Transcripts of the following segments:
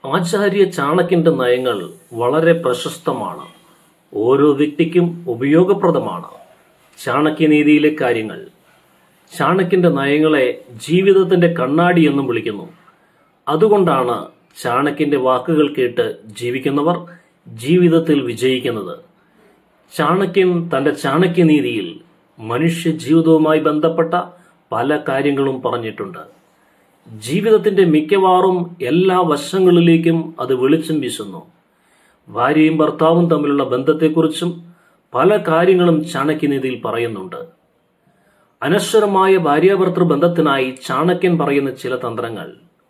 ആചാര്യ ചാണക്യന്റെ നയങ്ങൾ വളരെ പ്രശസ്തമാണ്. ഓരോ വ്യക്തിക്കും ഉപയോഗപ്രദമാണ്. ചാണക്യനീതിയിലെ കാര്യങ്ങൾ. ചാണക്യന്റെ നയങ്ങളെ ജീവിതത്തിന്റെ കണ്ണാടി എന്നും വിളിക്കുന്നു. അതുകൊണ്ടാണ് ചാണക്യന്റെ വാക്കുകൾ കേട്ട് ജീവിക്കുന്നവർ ജീവിതത്തിൽ വിജയിക്കുന്നത്. ചാണക്യൻ തന്റെ ചാണക്യനീതിയിൽ മനുഷ്യ ജീവിതവുമായി ബന്ധപ്പെട്ട പല കാര്യങ്ങളും പറഞ്ഞിട്ടുണ്ട്. ജീവിതത്തിന്റെ മിക്കവാറും എല്ലാ വശങ്ങളിലേക്കും അത് വെളിച്ചം വീശുന്നു. ഭാര്യയും ഭർത്താവും തമ്മിലുള്ള ബന്ധത്തെക്കുറിച്ചും പല കാര്യങ്ങളും ചാണക്യനീതിയിൽ പറയുന്നുണ്ട്. അനശ്വരമായ ഭാര്യാഭർത്തൃ ബന്ധത്തിനായി ചാണക്യൻ പറയുന്ന ചില തന്ത്രങ്ങൾ.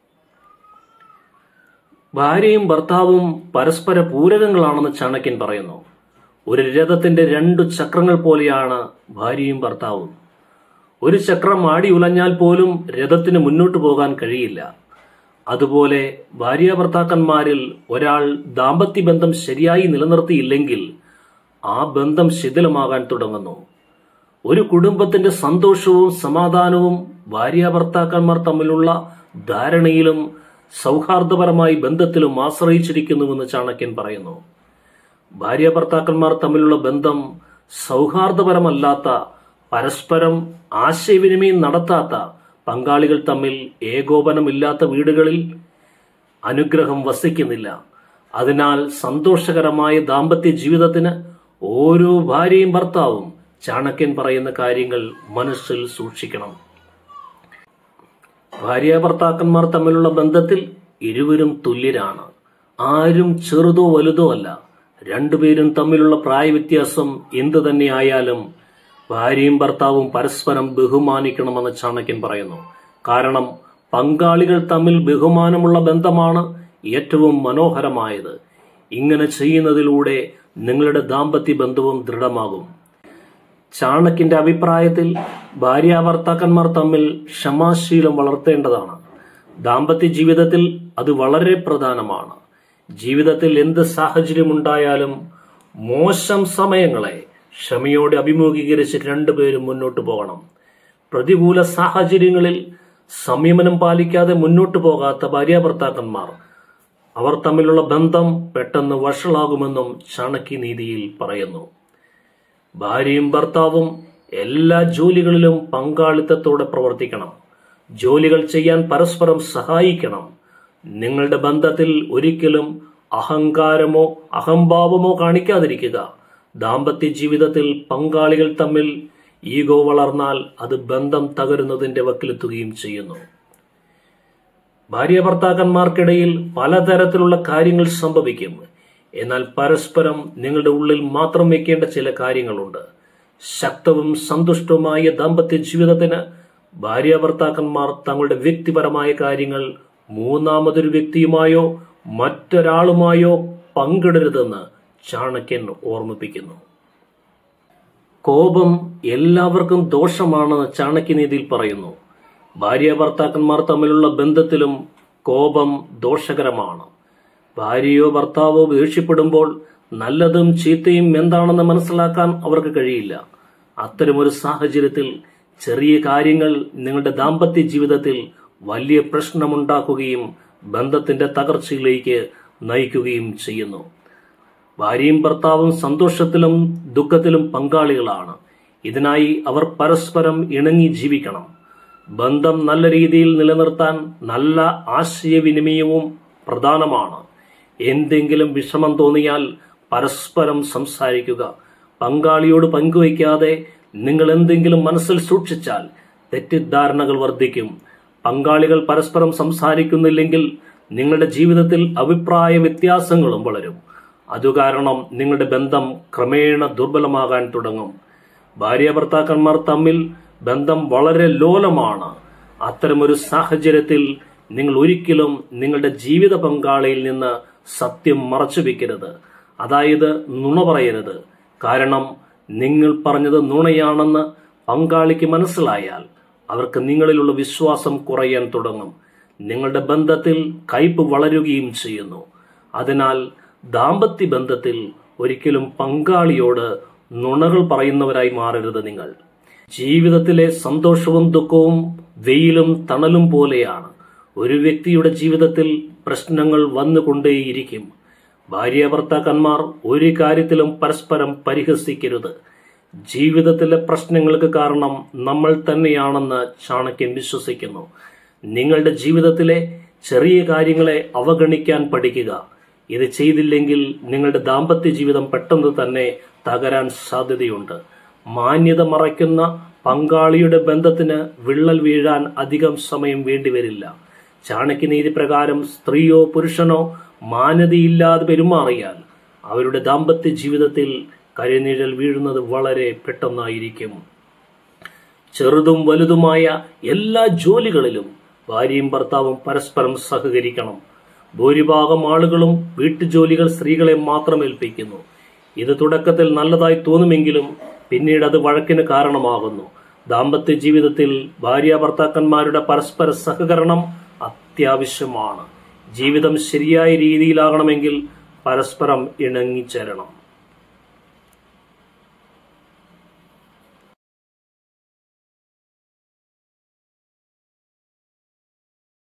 ഭാര്യയും ഭർത്താവും പരസ്പര പൂരകങ്ങളാണെന്ന് ചാണക്യൻ പറയുന്നു. ഒരു രഥത്തിന്റെ 2 ചക്രങ്ങൾ പോലെയാണ് ഭാര്യയും ഭർത്താവും. ഒരു ചക്രം ആടി ഉലഞ്ഞാൽ പോലും രഥത്തിന് മുന്നോട്ട് പോകാൻ കഴിയില്ല. അതുപോലെ ഭാര്യാഭർത്താക്കന്മാരിൽ ഒരാൾ ദാമ്പത്യ ബന്ധം ശരിയായി നിലനിർത്തിയില്ലെങ്കിൽ ആ ബന്ധം ശിഥിലമാകാൻ തുടങ്ങുന്നു. ഒരു കുടുംബത്തിന്റെ സന്തോഷവും സമാധാനവും ഭാര്യാഭർത്താക്കന്മാർ തമ്മിലുള്ള ധാരണയിലും സൗഹാർദ്ദപരമായ ബന്ധത്തിലും ആശ്രയിച്ചിരിക്കുന്നുവെന്ന് ചാണക്യൻ പറയുന്നു. ഭാര്യാഭർത്താക്കന്മാർ തമ്മിലുള്ള ബന്ധം സൗഹാർദ്ദപരമല്ലാത്ത, പരസ്പരം ആശയവിനിമയം നടത്താത്ത, പങ്കാളികൾ തമ്മിൽ ഏകോപനമില്ലാത്ത വീടുകളിൽ അനുഗ്രഹം വസിക്കുന്നില്ല. അതിനാൽ സന്തോഷകരമായ ദാമ്പത്യ ജീവിതത്തിന് ഓരോ ഭാര്യയും ഭർത്താവും ചാണക്യൻ പറയുന്ന കാര്യങ്ങൾ മനസ്സിൽ സൂക്ഷിക്കണം. ഭാര്യാഭർത്താക്കന്മാർ തമ്മിലുള്ള ബന്ധത്തിൽ ഇരുവരും തുല്യരാണ്. ആരും ചെറുതോ വലുതോ അല്ല. രണ്ടുപേരും തമ്മിലുള്ള പ്രായവ്യത്യാസം എന്തു തന്നെയായാലും ഭാര്യയും ഭർത്താവും പരസ്പരം ബഹുമാനിക്കണമെന്ന് ചാണക്യൻ പറയുന്നു. കാരണം പങ്കാളികൾ തമ്മിൽ ബഹുമാനമുള്ള ബന്ധമാണ് ഏറ്റവും മനോഹരമായത്. ഇങ്ങനെ ചെയ്യുന്നതിലൂടെ നിങ്ങളുടെ ദാമ്പത്യ ബന്ധവും ദൃഢമാകും. ചാണക്യന്റെ അഭിപ്രായത്തിൽ ഭാര്യാഭർത്താക്കന്മാർ തമ്മിൽ ക്ഷമാശീലം വളർത്തേണ്ടതാണ്. ദാമ്പത്യ ജീവിതത്തിൽ അത് വളരെ പ്രധാനമാണ്. ജീവിതത്തിൽ എന്ത് സാഹചര്യമുണ്ടായാലും മോശം സമയങ്ങളെ ക്ഷമയോടെ അഭിമുഖീകരിച്ച് രണ്ടുപേരും മുന്നോട്ട് പോകണം. പ്രതികൂല സാഹചര്യങ്ങളിൽ സംയമനം പാലിക്കാതെ മുന്നോട്ട് പോകാത്ത ഭാര്യാഭർത്താക്കന്മാർ അവർ തമ്മിലുള്ള ബന്ധം പെട്ടെന്ന് വഷളാകുമെന്നും ചാണക്യനീതിയിൽ പറയുന്നു. ഭാര്യയും ഭർത്താവും എല്ലാ ജോലികളിലും പങ്കാളിത്തത്തോടെ പ്രവർത്തിക്കണം. ജോലികൾ ചെയ്യാൻ പരസ്പരം സഹായിക്കണം. നിങ്ങളുടെ ബന്ധത്തിൽ ഒരിക്കലും അഹങ്കാരമോ അഹംഭാവമോ കാണിക്കാതിരിക്കുക. ദാമ്പത്യ ജീവിതത്തിൽ പങ്കാളികൾ തമ്മിൽ ഈഗോ വളർന്നാൽ അത് ബന്ധം തകരുന്നതിന്റെ വക്കിലെത്തുകയും ചെയ്യുന്നു. ഭാര്യാഭർത്താക്കന്മാർക്കിടയിൽ പലതരത്തിലുള്ള കാര്യങ്ങൾ സംഭവിക്കും. എന്നാൽ പരസ്പരം നിങ്ങളുടെ ഉള്ളിൽ മാത്രം വെക്കേണ്ട ചില കാര്യങ്ങളുണ്ട്. ശക്തവും സന്തുഷ്ടവുമായ ദാമ്പത്യ ജീവിതത്തിന് ഭാര്യാഭർത്താക്കന്മാർ തങ്ങളുടെ വ്യക്തിപരമായ കാര്യങ്ങൾ മൂന്നാമതൊരു വ്യക്തിയുമായോ മറ്റൊരാളുമായോ പങ്കിടരുതെന്ന് ചാണക്യൻ ഓർമ്മിപ്പിക്കുന്നു. കോപം എല്ലാവർക്കും ദോഷമാണെന്ന് ചാണക്യനീതിയിൽ പറയുന്നു. ഭാര്യാഭർത്താക്കന്മാർ തമ്മിലുള്ള ബന്ധത്തിലും കോപം ദോഷകരമാണ്. ഭാര്യയോ ഭർത്താവോ ദേഷ്യപ്പെടുമ്പോൾ നല്ലതും ചീത്തയും എന്താണെന്ന് മനസ്സിലാക്കാൻ അവർക്ക് കഴിയില്ല. അത്തരമൊരു സാഹചര്യത്തിൽ ചെറിയ കാര്യങ്ങൾ നിങ്ങളുടെ ദാമ്പത്യ ജീവിതത്തിൽ വലിയ പ്രശ്നമുണ്ടാക്കുകയും ബന്ധത്തിന്റെ തകർച്ചയിലേക്ക് നയിക്കുകയും ചെയ്യുന്നു. ഭാര്യയും ഭർത്താവും സന്തോഷത്തിലും ദുഃഖത്തിലും പങ്കാളികളാണ്. ഇതിനായി അവർ പരസ്പരം ഇണങ്ങി ജീവിക്കണം. ബന്ധം നല്ല രീതിയിൽ നിലനിർത്താൻ നല്ല ആശയവിനിമയവും പ്രധാനമാണ്. എന്തെങ്കിലും വിഷമം തോന്നിയാൽ പരസ്പരം സംസാരിക്കുക. പങ്കാളിയോട് പങ്കുവയ്ക്കാതെ നിങ്ങൾ എന്തെങ്കിലും മനസ്സിൽ സൂക്ഷിച്ചാൽ തെറ്റിദ്ധാരണകൾ വർദ്ധിക്കും. പങ്കാളികൾ പരസ്പരം സംസാരിക്കുന്നില്ലെങ്കിൽ നിങ്ങളുടെ ജീവിതത്തിൽ അഭിപ്രായ വ്യത്യാസങ്ങളും വളരും. അതുകാരണം നിങ്ങളുടെ ബന്ധം ക്രമേണ ദുർബലമാകാൻ തുടങ്ങും. ഭാര്യാഭർത്താക്കന്മാർ തമ്മിൽ ബന്ധം വളരെ ലോലമാണ്. അത്തരമൊരു സാഹചര്യത്തിൽ നിങ്ങൾ ഒരിക്കലും നിങ്ങളുടെ ജീവിത പങ്കാളിയിൽ നിന്ന് സത്യം മറച്ചു വെക്കരുത്. അതായത് നുണ പറയരുത്. കാരണം നിങ്ങൾ പറഞ്ഞത് നുണയാണെന്ന് പങ്കാളിക്ക് മനസ്സിലായാൽ അവർക്ക് നിങ്ങളിലുള്ള വിശ്വാസം കുറയാൻ തുടങ്ങും. നിങ്ങളുടെ ബന്ധത്തിൽ കയ്പ് വളരുകയും ചെയ്യുന്നു. അതിനാൽ ദാമ്പത്യ ബന്ധത്തിൽ ഒരിക്കലും പങ്കാളിയോട് നുണകൾ പറയുന്നവരായി മാറരുത്. നിങ്ങൾ ജീവിതത്തിലെ സന്തോഷവും ദുഃഖവും വെയിലും തണലും പോലെയാണ്. ഒരു വ്യക്തിയുടെ ജീവിതത്തിൽ പ്രശ്നങ്ങൾ വന്നുകൊണ്ടേയിരിക്കും. ഭാര്യ ഭർത്താക്കന്മാർ ഒരു കാര്യത്തിലും പരസ്പരം പരിഹസിക്കരുത്. ജീവിതത്തിലെ പ്രശ്നങ്ങൾക്ക് കാരണം നമ്മൾ തന്നെയാണെന്ന് ചാണക്യൻ വിശ്വസിക്കുന്നു. നിങ്ങളുടെ ജീവിതത്തിലെ ചെറിയ കാര്യങ്ങളെ അവഗണിക്കാൻ പഠിക്കുക. ഇത് ചെയ്തില്ലെങ്കിൽ നിങ്ങളുടെ ദാമ്പത്യ ജീവിതം പെട്ടെന്ന് തന്നെ തകരാൻ സാധ്യതയുണ്ട്. മാന്യത മറയ്ക്കുന്ന പങ്കാളിയുടെ ബന്ധത്തിന് വിള്ളൽ വീഴാൻ അധികം സമയം വേണ്ടിവരില്ല. ചാണക്യനീതി പ്രകാരം സ്ത്രീയോ പുരുഷനോ മാന്യതയില്ലാതെ പെരുമാറിയാൽ അവരുടെ ദാമ്പത്യ ജീവിതത്തിൽ കരിനിഴൽ വീഴുന്നത് വളരെ പെട്ടെന്നായിരിക്കും. ചെറുതും വലുതുമായ എല്ലാ ജോലികളിലും ഭാര്യയും ഭർത്താവും പരസ്പരം സഹകരിക്കണം. ഭൂരിഭാഗം ആളുകളും വീട്ടുജോലികൾ സ്ത്രീകളെ മാത്രം ഏൽപ്പിക്കുന്നു. ഇത് തുടക്കത്തിൽ നല്ലതായി തോന്നുമെങ്കിലും പിന്നീട് അത് വഴക്കിന് കാരണമാകുന്നു. ദാമ്പത്യ ജീവിതത്തിൽ ഭാര്യ ഭർത്താക്കന്മാരുടെ പരസ്പര സഹകരണം അത്യാവശ്യമാണ്. ജീവിതം ശരിയായ രീതിയിലാകണമെങ്കിൽ പരസ്പരം ഇണങ്ങിച്ചേരണം.